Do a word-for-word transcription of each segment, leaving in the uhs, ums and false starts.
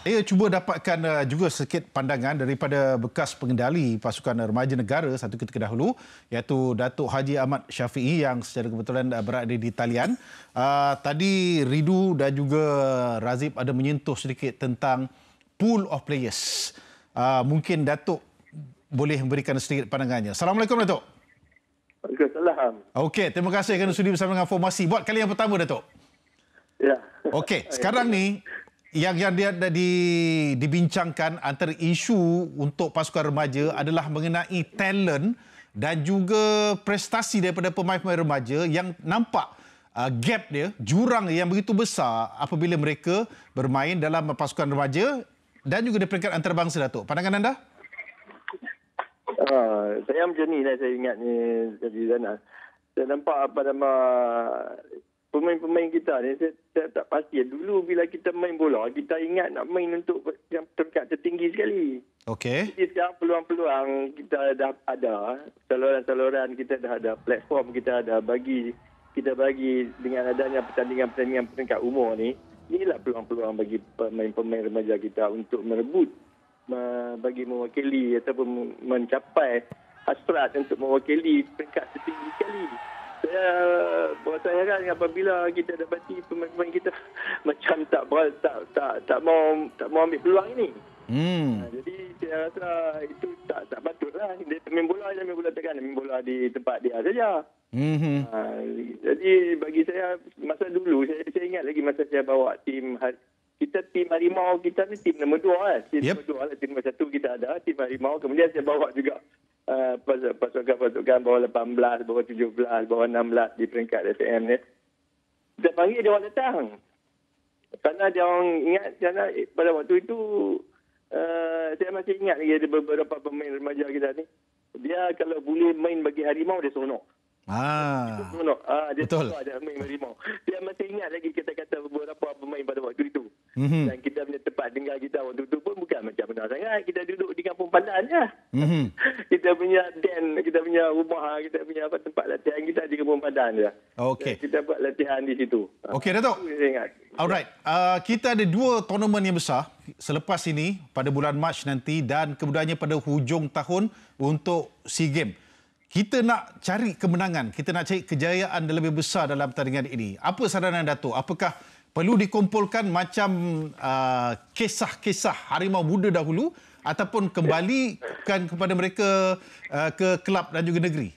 Saya cuba dapatkan uh, juga sedikit pandangan daripada bekas pengendali pasukan remaja negara satu ketika dahulu, iaitu Datuk Haji Ahmad Syafiee yang secara kebetulan uh, berada di talian. Uh, tadi Ridu dan juga Razib ada menyentuh sedikit tentang pool of players. Uh, mungkin Datuk boleh memberikan sedikit pandangannya. Assalamualaikum, Datuk. Waalaikumsalam. Okey, terima kasih kerana sudi bersama dengan Formasi. Buat kali yang pertama, Datuk. Ya. Okey, sekarang ni yang yang dia ada di, dibincangkan antara isu untuk pasukan remaja adalah mengenai talent dan juga prestasi daripada pemain-pemain remaja yang nampak uh, gap dia, jurang yang begitu besar apabila mereka bermain dalam pasukan remaja dan juga di peringkat antarabangsa, Datuk. Pandangan anda? Uh, saya macam ni lah saya ingat ni jadi Zana. Saya nampak apa nama pemain-pemain kita ni, saya, saya tak pasti. Dulu bila kita main bola, kita ingat nak main untuk yang peringkat tertinggi sekali. Okey. Jadi sekarang peluang-peluang kita dah ada, saluran-saluran kita dah ada, platform kita ada bagi, kita bagi dengan adanya pertandingan-pertandingan peringkat umur ni, inilah peluang-peluang bagi pemain-pemain remaja kita untuk merebut, bagi mewakili ataupun mencapai hasrat untuk mewakili peringkat tertinggi sekali. Saya berasa heran apabila kita dapati pemain-pemain kita macam tak tak tak tak mau tak mau ambil peluang ini. Hmm. Ha, jadi saya rasa itu tak tak patutlah. Dia main bola dia main bola tekan, main bola di tempat dia saja. Hmm. Ha, jadi bagi saya masa dulu saya saya ingat lagi masa saya bawa tim kita tim Harimau kita ni tim nombor dua kan. Tim yep. nombor dua lah. Tim nombor satu kita ada tim Harimau. Kemudian saya bawa juga Uh, pasukan-pasukan bawah lapan belas, bawah tujuh belas, bawah enam belas di peringkat S M ni. Kita panggil dia orang datang. Kerana dia orang ingat, kerana pada waktu itu uh, saya masih ingat lagi ada beberapa pemain remaja kita ni. Dia kalau boleh main bagi Harimau, dia seronok. Ah, dia seronok. Ah, dia betul. Suka dia main Harimau. Dia masih ingat lagi kata-kata beberapa pemain pada waktu itu. Mm-hmm. Dan kita punya tempat tinggal kita waktu itu pun bukan macam benar sangat. Kita duduk di kampung Pandan je. Mm-hmm. Kita punya den, kita punya rumah, kita punya apa tempat latihan kita di kampung Pandan je. Okey. Kita buat latihan di situ. Okey, Datuk. Alright. Uh, kita ada dua tournament yang besar selepas ini pada bulan Mac nanti dan kemudiannya pada hujung tahun untuk SEA Games. Kita nak cari kemenangan, kita nak cari kejayaan yang lebih besar dalam pertandingan ini. Apa saranan Datuk? Apakah perlu dikumpulkan macam uh, kisah-kisah Harimau Muda dahulu ataupun kembalikan kepada mereka uh, ke kelab dan juga negeri?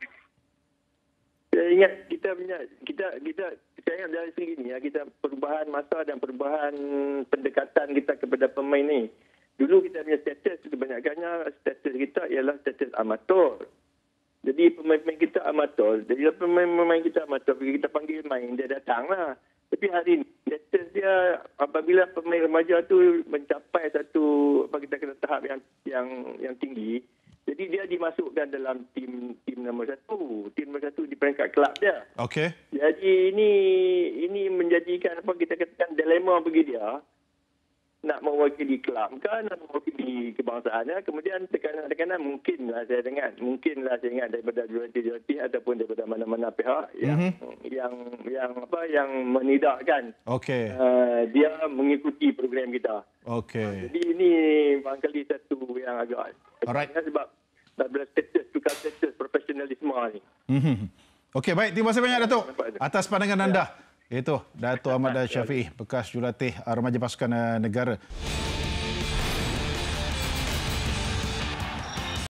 Saya ingat kita punya kita kita saya ingat dari segi ni ya, kita perubahan masa dan perubahan pendekatan kita kepada pemain ni. Dulu kita punya status kebanyakannya status kita ialah status amatur. Jadi pemain-pemain kita amatur. Jadi pemain-pemain kita amatur, kita panggil main, dia datanglah. Tapi hari ini, status dia apabila pemain remaja tu mencapai satu apa kita kata tahap yang yang yang tinggi, jadi dia dimasukkan dalam tim tim nombor satu, tim nombor satu di peringkat kelab dia. Okey. Jadi ini ini menjadikan apa kita katakan dilema bagi dia. Nak mewakili kelab kan, nak mewakili kebangsaannya. Kemudian tekanan-tekanan mungkinlah saya dengar, mungkinlah saya ingat daripada jurulatih-jurulatih ataupun daripada mana-mana pihak yang mm-hmm. yang yang apa yang menidakkan okay. uh, dia mengikuti program kita. Okey. Uh, jadi ini barangkali satu yang agak alright. Sebab sebab status tukar status profesionalisme ni. Mm-hmm. Okey, baik, terima kasih banyak Datuk atas pandangan anda. Ya. Itu Datuk Ahmad Syafiee, bekas jurulatih remaja pasukan negara.